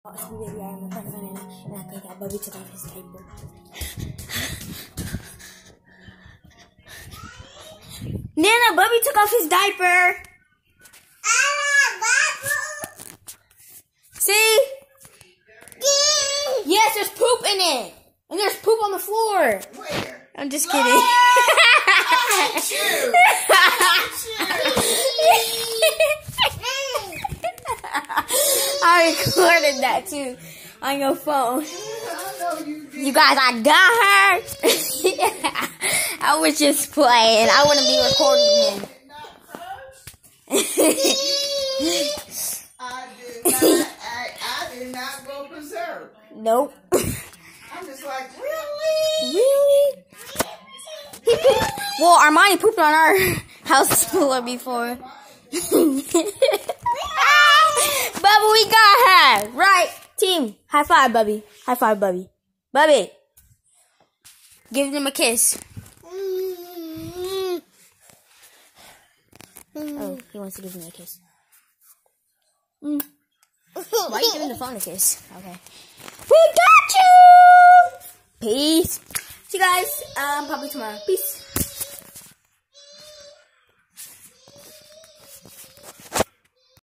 Baby, I'm and I think that Bubby took off his diaper. Nana, Bubby took off his diaper. See? Yes, there's poop in it. And there's poop on the floor. Where? I'm just kidding. I recorded that too on your phone. You guys, I got her. I was just playing. I wouldn't be recording him. I did not go berserk. Nope. I'm just like, really? Really? He pooped. Well, Armani pooped on our house floor before. Bubby, we got her. Right, team. High five, Bubby. High five, Bubby. Bubby. Give them a kiss. Oh, he wants to give me a kiss. Why are you giving the phone a kiss? Okay. We got you! Peace. See you guys, probably tomorrow. Peace.